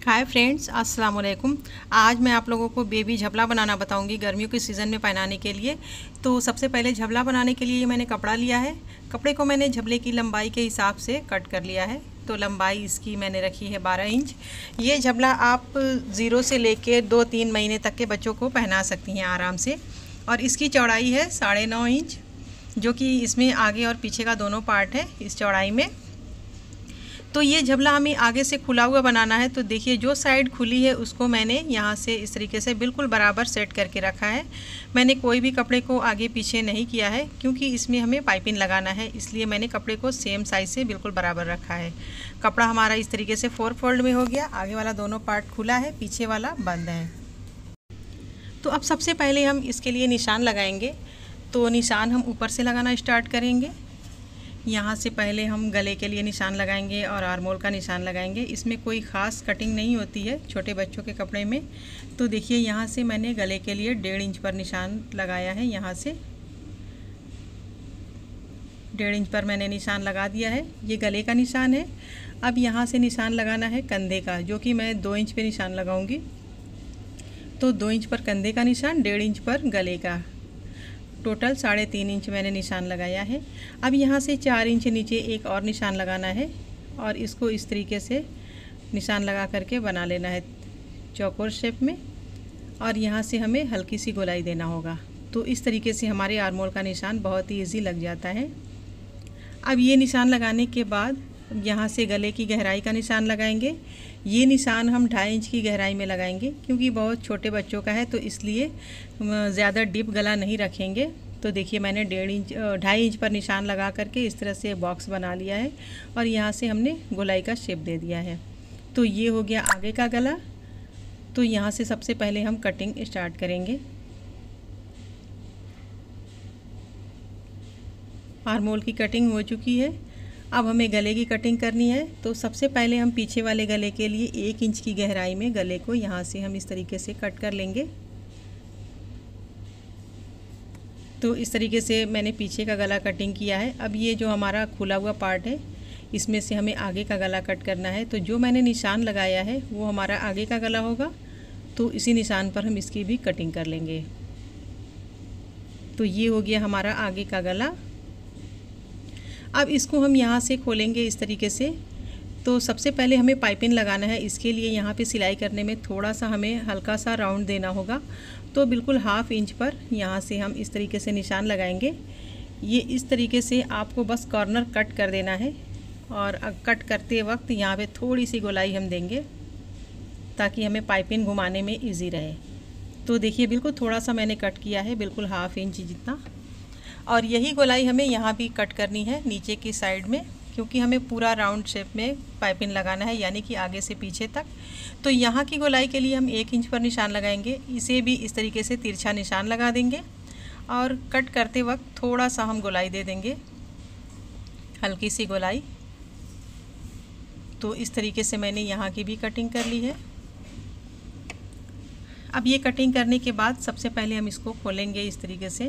Hi friends, अस्सलाम वालेकुम। आज मैं आप लोगों को बेबी झबला बनाना बताऊंगी गर्मियों के सीज़न में पहनाने के लिए। तो सबसे पहले झबला बनाने के लिए मैंने कपड़ा लिया है। कपड़े को मैंने झबले की लंबाई के हिसाब से कट कर लिया है। तो लंबाई इसकी मैंने रखी है 12 इंच। ये झबला आप 0 से लेके 2-3 महीने तक के बच्चों को पहना सकती हैं आराम से। और इसकी चौड़ाई है 9.5 इंच, जो कि इसमें आगे और पीछे का दोनों पार्ट है इस चौड़ाई में। तो ये झबला हमें आगे से खुला हुआ बनाना है। तो देखिए, जो साइड खुली है उसको मैंने यहाँ से इस तरीके से बिल्कुल बराबर सेट करके रखा है। मैंने कोई भी कपड़े को आगे पीछे नहीं किया है, क्योंकि इसमें हमें पाइपिंग लगाना है, इसलिए मैंने कपड़े को सेम साइज़ से बिल्कुल बराबर रखा है। कपड़ा हमारा इस तरीके से 4 फोल्ड में हो गया। आगे वाला दोनों पार्ट खुला है, पीछे वाला बंद है। तो अब सबसे पहले हम इसके लिए निशान लगाएंगे। तो निशान हम ऊपर से लगाना स्टार्ट करेंगे। यहाँ से पहले हम गले के लिए निशान लगाएंगे और आर्मोल का निशान लगाएंगे। इसमें कोई ख़ास कटिंग नहीं होती है छोटे बच्चों के कपड़े में। तो देखिए, यहाँ से मैंने गले के लिए 1.5 इंच पर निशान लगाया है। यहाँ से 1.5 इंच पर मैंने निशान लगा दिया है। ये गले का निशान है। अब यहाँ से निशान लगाना है कंधे का, जो कि मैं 2 इंच पे निशान लगाऊंगी। तो 2 इंच पर कंधे का निशान, 1.5 इंच पर गले का, टोटल 3.5 इंच मैंने निशान लगाया है। अब यहाँ से 4 इंच नीचे एक और निशान लगाना है और इसको इस तरीके से निशान लगा करके बना लेना है चौकोर शेप में। और यहाँ से हमें हल्की सी गोलाई देना होगा। तो इस तरीके से हमारे आर्मोल का निशान बहुत ही ईजी लग जाता है। अब ये निशान लगाने के बाद यहाँ से गले की गहराई का निशान लगाएंगे। ये निशान हम 2.5 इंच की गहराई में लगाएंगे, क्योंकि बहुत छोटे बच्चों का है, तो इसलिए ज़्यादा डीप गला नहीं रखेंगे। तो देखिए, मैंने 2.5 इंच पर निशान लगा करके इस तरह से बॉक्स बना लिया है और यहाँ से हमने गोलाई का शेप दे दिया है। तो ये हो गया आगे का गला। तो यहाँ से सबसे पहले हम कटिंग स्टार्ट करेंगे। आर्मोल की कटिंग हो चुकी है। अब हमें गले की कटिंग करनी है। तो सबसे पहले हम पीछे वाले गले के लिए 1 इंच की गहराई में गले को यहाँ से हम इस तरीके से कट कर लेंगे। तो इस तरीके से मैंने पीछे का गला कटिंग किया है। अब ये जो हमारा खुला हुआ पार्ट है, इसमें से हमें आगे का गला कट करना है। तो जो मैंने निशान लगाया है वो हमारा आगे का गला होगा। तो इसी निशान पर हम इसकी भी कटिंग कर लेंगे। तो ये हो गया हमारा आगे का गला। अब इसको हम यहाँ से खोलेंगे इस तरीके से। तो सबसे पहले हमें पाइपिंग लगाना है। इसके लिए यहाँ पे सिलाई करने में थोड़ा सा हमें हल्का सा राउंड देना होगा। तो बिल्कुल 1/2 इंच पर यहाँ से हम इस तरीके से निशान लगाएंगे। ये इस तरीके से आपको बस कॉर्नर कट कर देना है और कट करते वक्त यहाँ पे थोड़ी सी गोलाई हम देंगे, ताकि हमें पाइपिंग घुमाने में ईजी रहे। तो देखिए, बिल्कुल थोड़ा सा मैंने कट किया है, बिल्कुल 1/2 इंच जितना। और यही गोलाई हमें यहाँ भी कट करनी है नीचे की साइड में, क्योंकि हमें पूरा राउंड शेप में पाइपिंग लगाना है, यानी कि आगे से पीछे तक। तो यहाँ की गोलाई के लिए हम 1 इंच पर निशान लगाएंगे। इसे भी इस तरीके से तिरछा निशान लगा देंगे और कट करते वक्त थोड़ा सा हम गोलाई दे देंगे, हल्की सी गोलाई। तो इस तरीके से मैंने यहाँ की भी कटिंग कर ली है। अब ये कटिंग करने के बाद सबसे पहले हम इसको खोलेंगे इस तरीके से।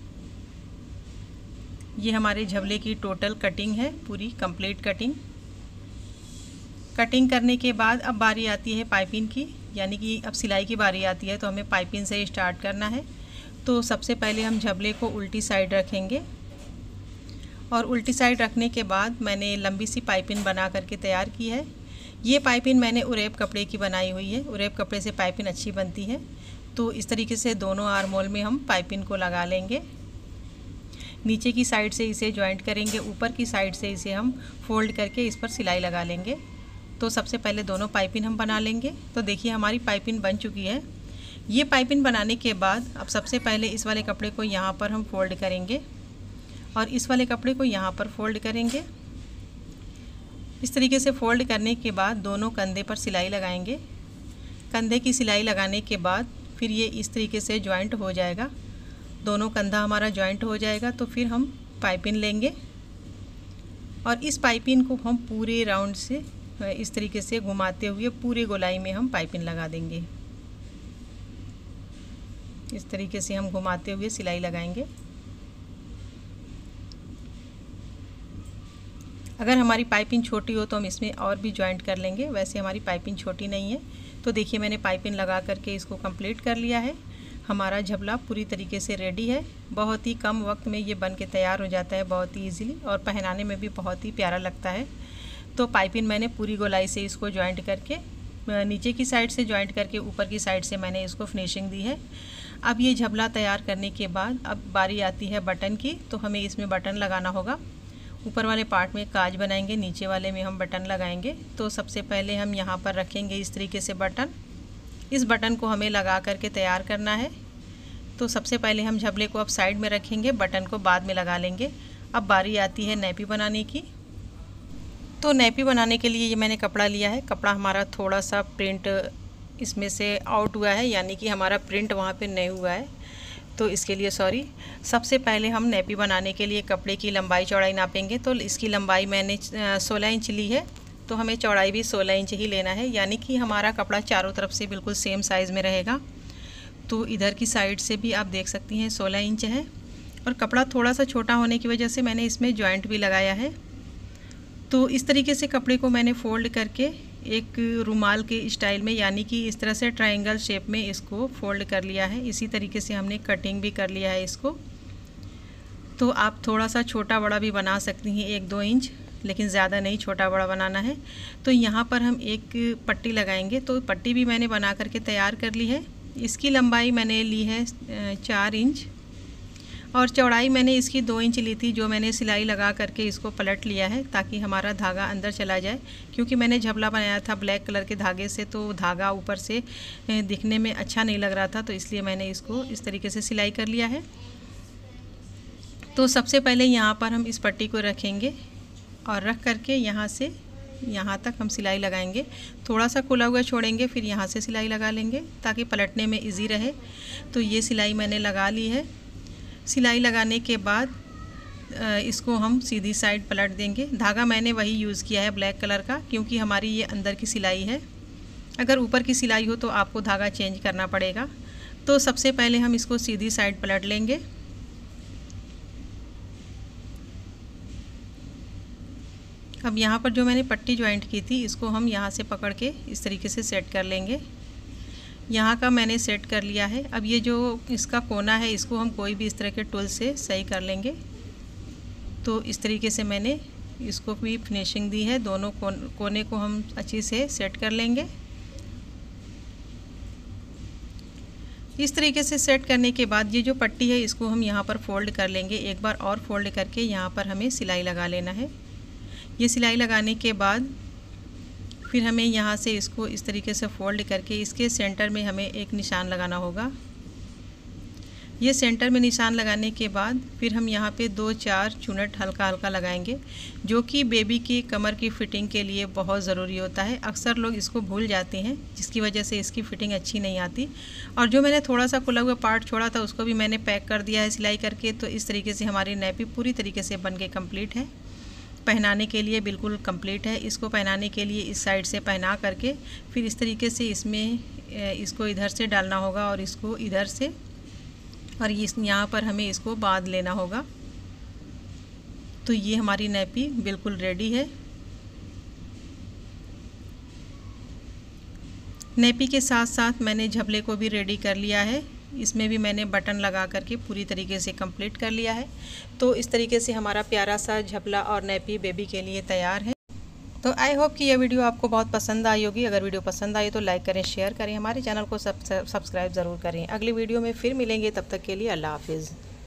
ये हमारे झबले की टोटल कटिंग है, पूरी कंप्लीट कटिंग। कटिंग करने के बाद अब बारी आती है पाइपिंग की, यानी कि अब सिलाई की बारी आती है। तो हमें पाइपिंग से स्टार्ट करना है। तो सबसे पहले हम झबले को उल्टी साइड रखेंगे और उल्टी साइड रखने के बाद मैंने लंबी सी पाइपिंग बना करके तैयार की है। ये पाइपिंग मैंने उरेप कपड़े की बनाई हुई है। उरेप कपड़े से पाइपिंग अच्छी बनती है। तो इस तरीके से दोनों आर्मोल में हम पाइपिंग को लगा लेंगे। नीचे की साइड से इसे जॉइंट करेंगे, ऊपर की साइड से इसे हम फोल्ड करके इस पर सिलाई लगा लेंगे। तो सबसे पहले दोनों पाइपिंग हम बना लेंगे। तो देखिए, हमारी पाइपिंग बन चुकी है। ये पाइपिंग बनाने के बाद अब सबसे पहले इस वाले कपड़े को यहाँ पर हम फोल्ड करेंगे और इस वाले कपड़े को यहाँ पर फोल्ड करेंगे। इस तरीके से फोल्ड करने के बाद दोनों कंधे पर सिलाई लगाएंगे। कंधे की सिलाई लगाने के बाद फिर ये इस तरीके से जॉइंट हो जाएगा। दोनों कंधा हमारा जॉइंट हो जाएगा। तो फिर हम पाइपिंग लेंगे और इस पाइपिंग को हम पूरे राउंड से इस तरीके से घुमाते हुए पूरे गोलाई में हम पाइपिंग लगा देंगे। इस तरीके से हम घुमाते हुए सिलाई लगाएंगे। अगर हमारी पाइपिंग छोटी हो तो हम इसमें और भी जॉइंट कर लेंगे, वैसे हमारी पाइपिंग छोटी नहीं है। तो देखिए मैंने पाइपिंग लगा करके इसको कंप्लीट कर लिया है। हमारा झबला पूरी तरीके से रेडी है। बहुत ही कम वक्त में ये बन के तैयार हो जाता है, बहुत ही ईजिली, और पहनाने में भी बहुत ही प्यारा लगता है। तो पाइपिंग मैंने पूरी गोलाई से इसको जॉइंट करके, नीचे की साइड से जॉइंट करके ऊपर की साइड से मैंने इसको फिनिशिंग दी है। अब ये झबला तैयार करने के बाद अब बारी आती है बटन की। तो हमें इसमें बटन लगाना होगा। ऊपर वाले पार्ट में काज बनाएंगे, नीचे वाले में हम बटन लगाएंगे। तो सबसे पहले हम यहाँ पर रखेंगे इस तरीके से बटन। इस बटन को हमें लगा करके तैयार करना है। तो सबसे पहले हम झबले को अब साइड में रखेंगे, बटन को बाद में लगा लेंगे। अब बारी आती है नैपी बनाने की। तो नैपी बनाने के लिए ये मैंने कपड़ा लिया है। कपड़ा हमारा थोड़ा सा प्रिंट इसमें से आउट हुआ है, यानी कि हमारा प्रिंट वहाँ पे नहीं हुआ है, तो इसके लिए सॉरी। सबसे पहले हम नैपी बनाने के लिए कपड़े की लंबाई चौड़ाई नापेंगे। तो इसकी लंबाई मैंने 16 इंच ली है, तो हमें चौड़ाई भी 16 इंच ही लेना है, यानी कि हमारा कपड़ा चारों तरफ से बिल्कुल सेम साइज़ में रहेगा। तो इधर की साइड से भी आप देख सकती हैं 16 इंच है, और कपड़ा थोड़ा सा छोटा होने की वजह से मैंने इसमें जॉइंट भी लगाया है। तो इस तरीके से कपड़े को मैंने फोल्ड करके एक रुमाल के स्टाइल में, यानी कि इस तरह से ट्रायंगल शेप में इसको फोल्ड कर लिया है। इसी तरीके से हमने कटिंग भी कर लिया है इसको। तो आप थोड़ा सा छोटा बड़ा भी बना सकती हैं, 1-2 इंच, लेकिन ज़्यादा नहीं, छोटा बड़ा बनाना है। तो यहाँ पर हम एक पट्टी लगाएंगे। तो पट्टी भी मैंने बना करके तैयार कर ली है। इसकी लंबाई मैंने ली है 4 इंच, और चौड़ाई मैंने इसकी 2 इंच ली थी, जो मैंने सिलाई लगा करके इसको पलट लिया है ताकि हमारा धागा अंदर चला जाए। क्योंकि मैंने झबला बनाया था ब्लैक कलर के धागे से, तो धागा ऊपर से दिखने में अच्छा नहीं लग रहा था, तो इसलिए मैंने इसको इस तरीके से सिलाई कर लिया है। तो सबसे पहले यहाँ पर हम इस पट्टी को रखेंगे और रख करके यहाँ से यहाँ तक हम सिलाई लगाएंगे। थोड़ा सा खुला हुआ छोड़ेंगे, फिर यहाँ से सिलाई लगा लेंगे ताकि पलटने में इजी रहे। तो ये सिलाई मैंने लगा ली है। सिलाई लगाने के बाद इसको हम सीधी साइड पलट देंगे। धागा मैंने वही यूज़ किया है ब्लैक कलर का, क्योंकि हमारी ये अंदर की सिलाई है। अगर ऊपर की सिलाई हो तो आपको धागा चेंज करना पड़ेगा। तो सबसे पहले हम इसको सीधी साइड पलट लेंगे। अब यहाँ पर जो मैंने पट्टी ज्वाइंट की थी, इसको हम यहाँ से पकड़ के इस तरीके से सेट कर लेंगे। यहाँ का मैंने सेट कर लिया है। अब ये जो इसका कोना है, इसको हम कोई भी इस तरह के टूल से सही कर लेंगे। तो इस तरीके से मैंने इसको भी फिनिशिंग दी है। दोनों कोने को हम अच्छी से सेट कर लेंगे। इस तरीके से सेट करने के बाद ये जो पट्टी है, इसको हम यहाँ पर फोल्ड कर लेंगे। एक बार और फोल्ड करके यहाँ पर हमें सिलाई लगा लेना है। ये सिलाई लगाने के बाद फिर हमें यहाँ से इसको इस तरीके से फोल्ड करके इसके सेंटर में हमें एक निशान लगाना होगा। ये सेंटर में निशान लगाने के बाद फिर हम यहाँ पे 2-4 चुनट हल्का हल्का लगाएंगे, जो कि बेबी की कमर की फ़िटिंग के लिए बहुत ज़रूरी होता है। अक्सर लोग इसको भूल जाते हैं, जिसकी वजह से इसकी फ़िटिंग अच्छी नहीं आती। और जो मैंने थोड़ा सा खुला हुआ पार्ट छोड़ा था, उसको भी मैंने पैक कर दिया है सिलाई करके। तो इस तरीके से हमारी नैपी पूरी तरीके से बन के कम्प्लीट है। पहनाने के लिए बिल्कुल कंप्लीट है। इसको पहनाने के लिए इस साइड से पहना करके फिर इस तरीके से इसमें इसको इधर से डालना होगा और इसको इधर से, और यहाँ पर हमें इसको बांध लेना होगा। तो ये हमारी नैपी बिल्कुल रेडी है। नैपी के साथ साथ मैंने झबले को भी रेडी कर लिया है। इसमें भी मैंने बटन लगा करके पूरी तरीके से कंप्लीट कर लिया है। तो इस तरीके से हमारा प्यारा सा झबला और नैपी बेबी के लिए तैयार है। तो आई होप कि यह वीडियो आपको बहुत पसंद आई होगी। अगर वीडियो पसंद आई तो लाइक करें, शेयर करें, हमारे चैनल को सब्सक्राइब ज़रूर करें। अगली वीडियो में फिर मिलेंगे, तब तक के लिए अल्लाह हाफिज़।